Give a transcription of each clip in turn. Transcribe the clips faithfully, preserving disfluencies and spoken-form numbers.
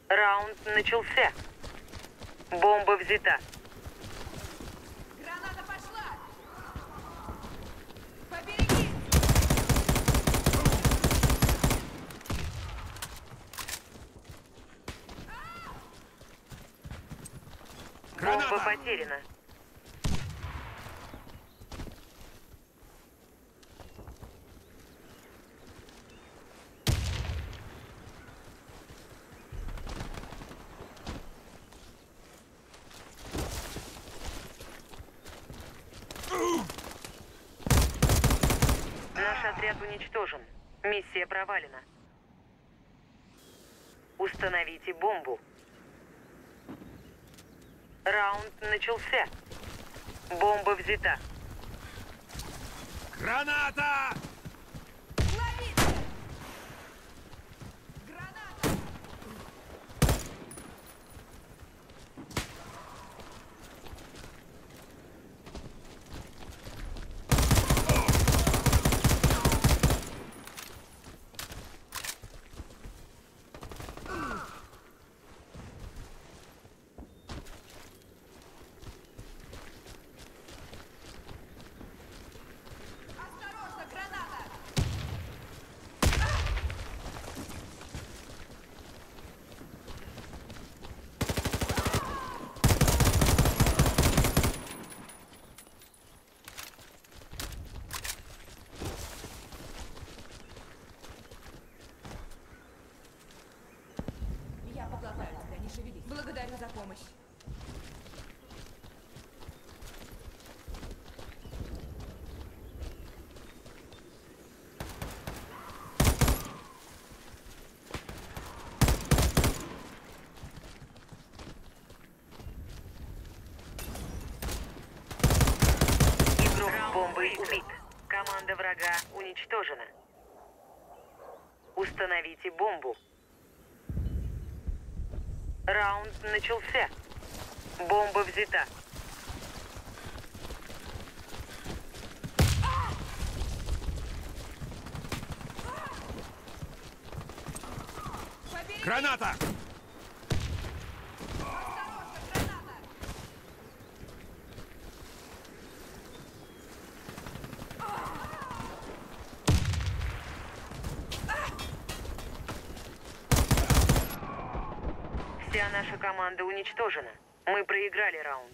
Раунд начался. Бомба взята. Граната пошла! Побереги! Бомба потеряна. Наш отряд уничтожен. Миссия провалена. Установите бомбу. Раунд начался. Бомба взята. Граната! Ловите! Граната! Осторожно, граната! Я поглотаю тебя, не шевелись. Благодарю за помощь. Игрок с бомбой убит. Команда врага уничтожена. Установите бомбу. Раунд начался. Бомба взята. Побереги! Граната! Осторожно, граната! Вся наша команда уничтожена. Мы проиграли раунд.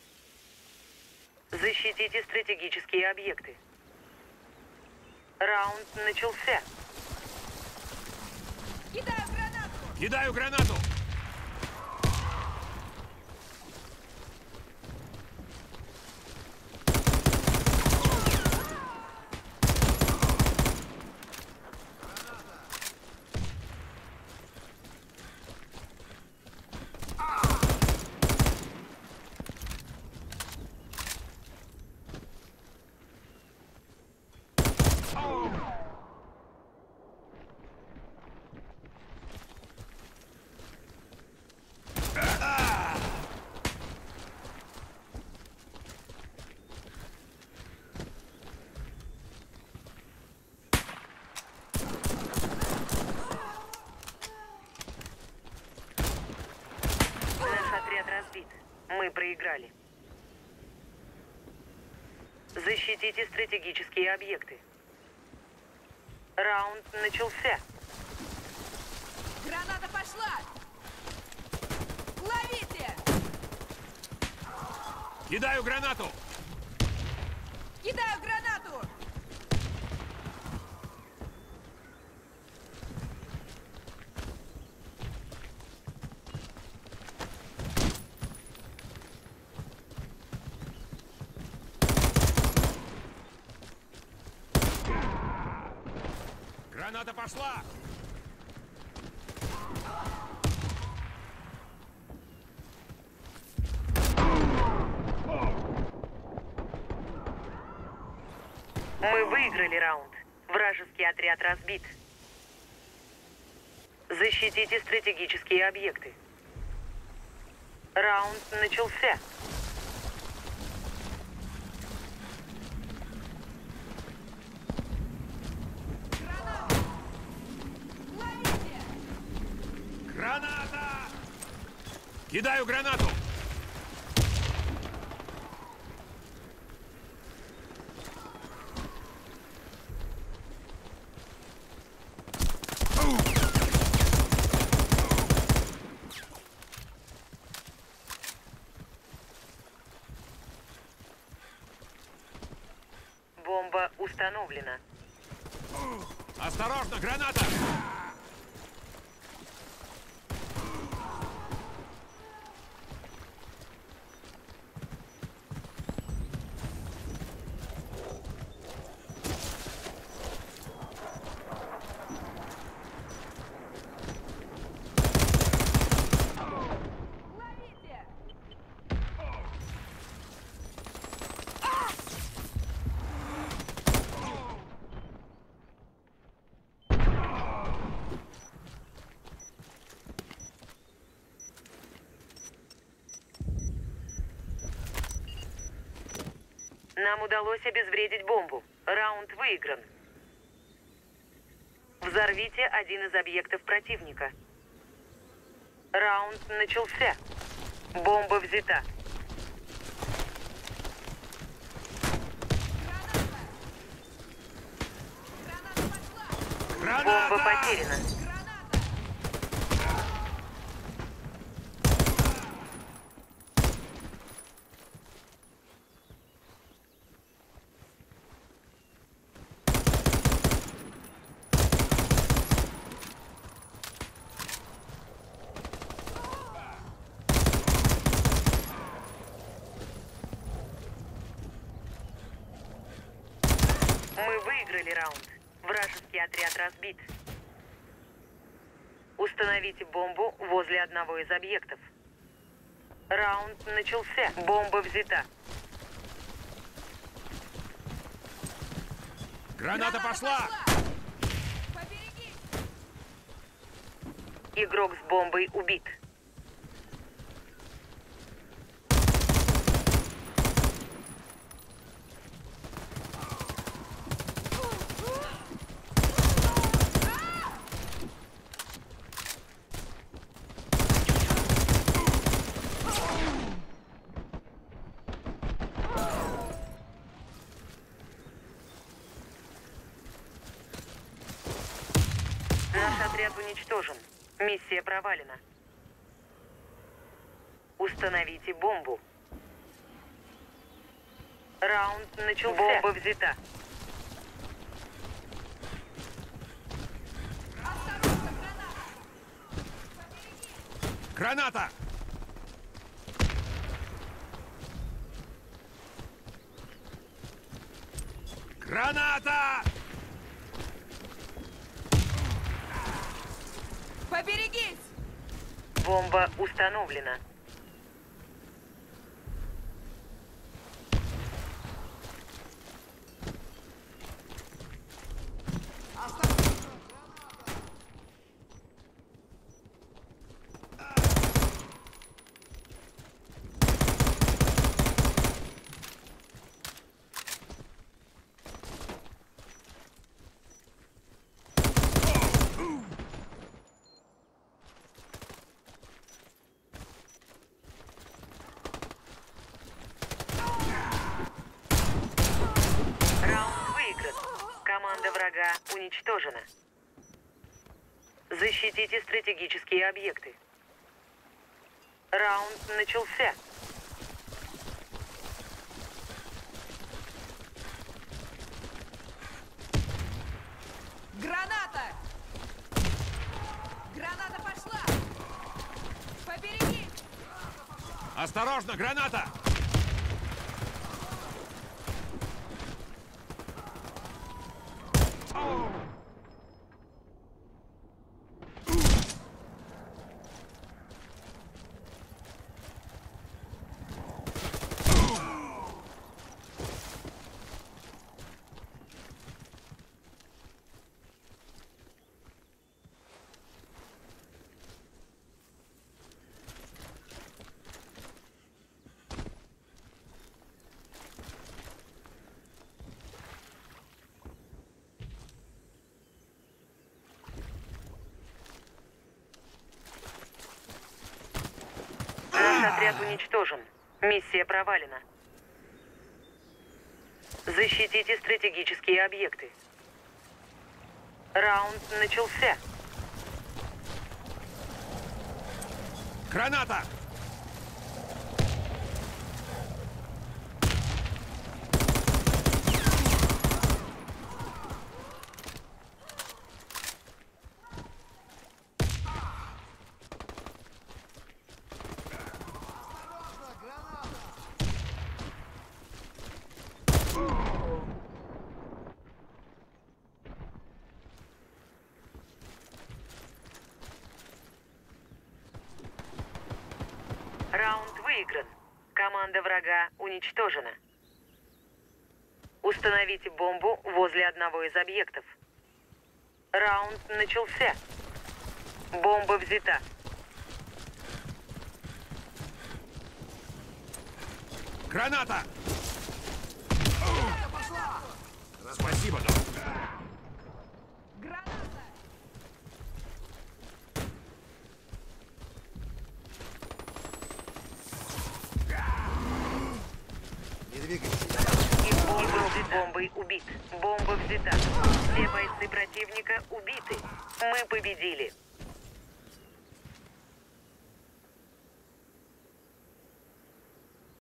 Защитите стратегические объекты. Раунд начался. Кидаю гранату! Кидаю гранату! Наш отряд разбит. Мы проиграли. Защитите стратегические объекты. Раунд начался. Граната пошла! Ловите! Кидаю гранату! Кидаю гранату! Граната пошла! Мы выиграли раунд. Вражеский отряд разбит. Защитите стратегические объекты. Раунд начался. Граната! Ловите! Граната! Кидаю гранату! Бомба установлена. Осторожно, граната! Ловите! Нам удалось обезвредить бомбу. Раунд выигран. Взорвите один из объектов противника. Раунд начался. Бомба взята. Граната! Граната пошла! Граната! Бомба потеряна. Граната! Мы выиграли раунд. Вражеский отряд разбит. Установите бомбу возле одного из объектов. Раунд начался. Бомба взята. Граната пошла! Поберегись! Игрок с бомбой убит. Наш отряд уничтожен. Миссия провалена. Установите бомбу. Раунд начался. Бомба взята. Осторожно, граната! Граната! Граната! Поберегись! Бомба установлена. Раунд выигран. Команда врага уничтожена. Защитите стратегические объекты. Раунд начался. Граната! Граната пошла! Поберегись! Осторожно, граната! Отряд уничтожен. Миссия провалена. Защитите стратегические объекты. Раунд начался. Граната! Раунд выигран. Команда врага уничтожена. Установите бомбу возле одного из объектов. Раунд начался. Бомба взята. Граната! Спасибо, док. Граната! Не двигайся. Использователь бомбой убит. Бомба взята. Все бойцы противника убиты. Мы победили.